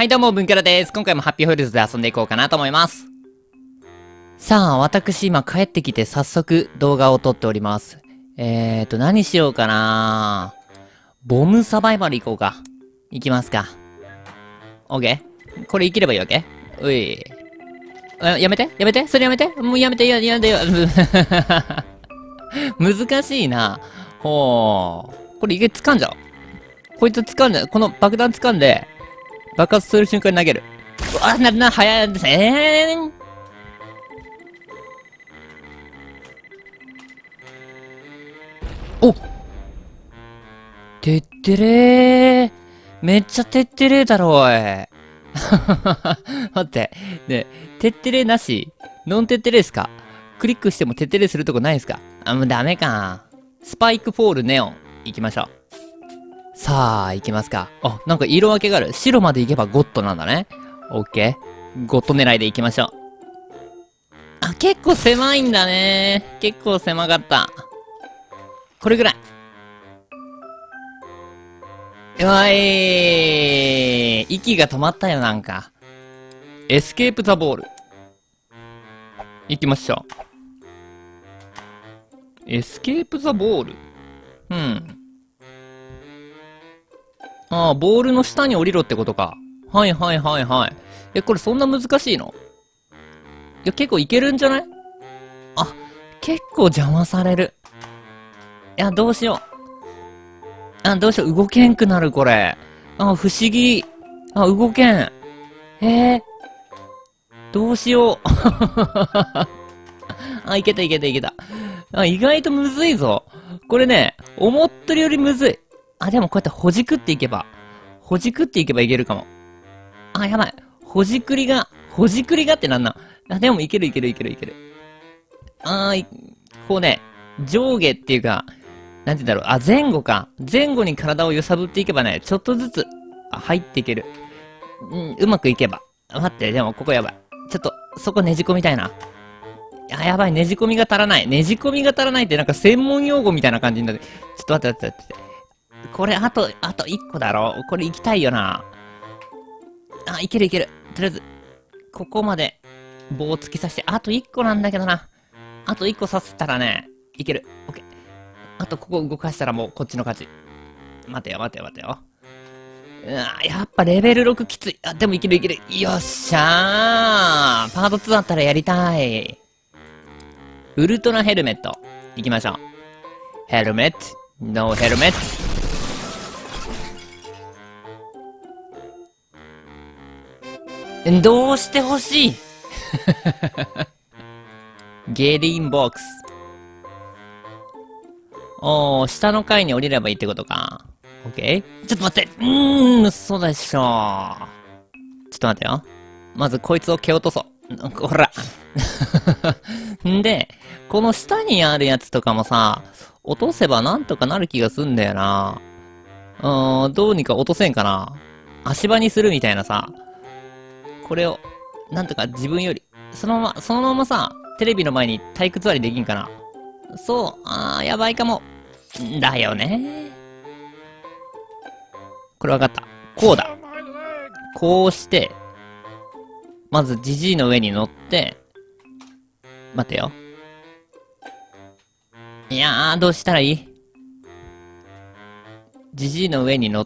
はいどうも、文キャラです。今回もハッピーホイールズで遊んでいこうかなと思います。さあ、私今帰ってきて早速動画を撮っております。何しようかな。ボムサバイバル行こうか。行きますか。オッケー。これ生きればいいわけ？うい。やめてそれやめてもうやめて難しいな。ほー。これ掴んじゃう。こいつ掴んで、この爆弾掴んで、爆発する瞬間に投げる。うわ、早いです。お、てってれー。めっちゃてってれーだろ、おい。待って。ね、てってれーなしノンてってれーっすか？クリックしてもてってれーするとこないっすか？あ、もうダメか。スパイクフォールネオン。行きましょう。さあ、行きますか。あ、なんか色分けがある。白まで行けばゴッドなんだね。オッケー。ゴッド狙いで行きましょう。あ、結構狭いんだね。結構狭かった。これぐらい。うわ息が止まったよ、なんか。エスケープザボール。行きましょう。エスケープザボール。ああ、ボールの下に降りろってことか。はい。これそんな難しいの？いや、結構いけるんじゃない？あ、結構邪魔される。いや、どうしよう。動けんくなる、これ。あ、不思議。あ、動けん。どうしよう。あ、いけた。あ、意外とむずいぞ。これね、思ったよりむずい。あ、でもこうやってほじくっていけばいけるかも。あ、やばい。ほじくりがってなんなん？あ、でもいける。こうね、上下っていうか、なんて言うんだろう。あ、前後か。前後に体を揺さぶっていけばね、ちょっとずつ、入っていける。うまくいけば。待って、でもここやばい。ちょっと、そこねじ込みたいな。あ、やばい、ねじ込みが足らない。ねじ込みが足らないってなんか専門用語みたいな感じになって。ちょっと待って。これ、あと1個だろ。これ行きたいよな。あ、いける。とりあえず、ここまで棒を突き刺して、あと1個なんだけどな。あと1個刺せたらね、いける。オッケー。あとここ動かしたらもうこっちの勝ち。待てよ。うわやっぱレベル6きつい。あ、でもいける。よっしゃー。パート2だったらやりたい。ウルトラヘルメット。行きましょう。ヘルメット。ノーヘルメット。どうしてほしいゲリンボックス。おー、下の階に降りればいいってことか。オッケー。ちょっと待って。嘘でしょ。ちょっと待ってよ。まずこいつを蹴落とそう。ほら。んで、この下にあるやつとかもさ、落とせばなんとかなる気がすんだよな。どうにか落とせんかな。足場にするみたいなさ。これを、なんとか自分より、そのままさ、テレビの前に体育座りできんかな。そう、やばいかも。だよね。これわかった。こうだ。こうして、まずジジイの上に乗って、待てよ。いやー、どうしたらいい？ジジイの上に乗って、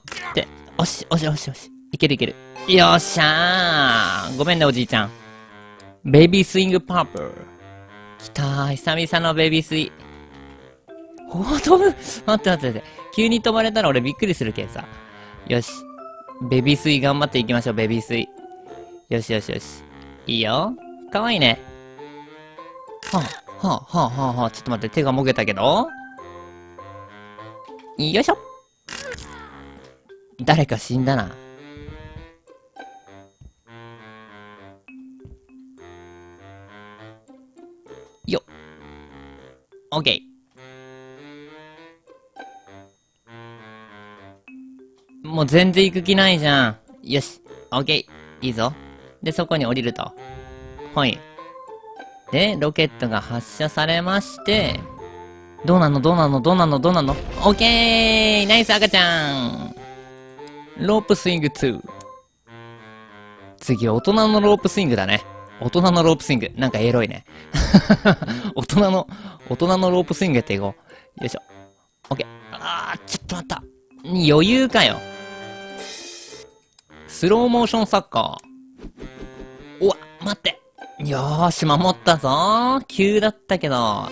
おし。いける。よっしゃー。ごめんね、おじいちゃん。ベビースイングパープル。きたー。久々のベビースイ。飛ぶ。待って。急に飛ばれたら俺びっくりするけんさ。よし。ベビースイ頑張っていきましょう、ベビースイ。よし。いいよ。かわいいね。はあ。ちょっと待って、手がもげたけど。よいしょ。誰か死んだな。よっ。オッケー。もう全然行く気ないじゃん。よし。オッケー。いいぞ。で、そこに降りると。はい。で、ロケットが発射されまして、どうなのオッケーナイス赤ちゃんロープスイング2。 次、大人のロープスイングだね。大人のロープスイング。なんかエロいね。大人のロープスイングやっていこう。よいしょ。オッケー。ちょっと待った。余裕かよ。スローモーションサッカー。うわ、待って。よーし、守ったぞー。急だったけど。あ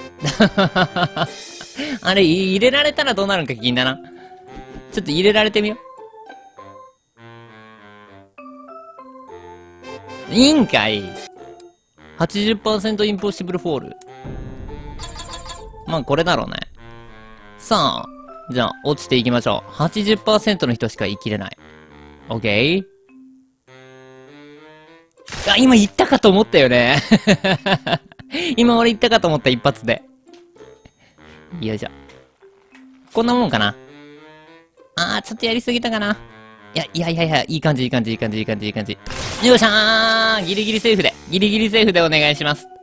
れ、入れられたらどうなるんか気にならん。ちょっと入れられてみよう。いいんかい。80% インポッシブルフォール。まあ、これだろうね。さあ、じゃあ、落ちていきましょう。80% の人しか生きれない。オッケー。今言ったかと思ったよね。今俺言ったかと思った、一発で。よいしょ。こんなもんかな。ちょっとやりすぎたかな。いや、いい感じ。よっしゃー、ギリギリセーフでお願いします。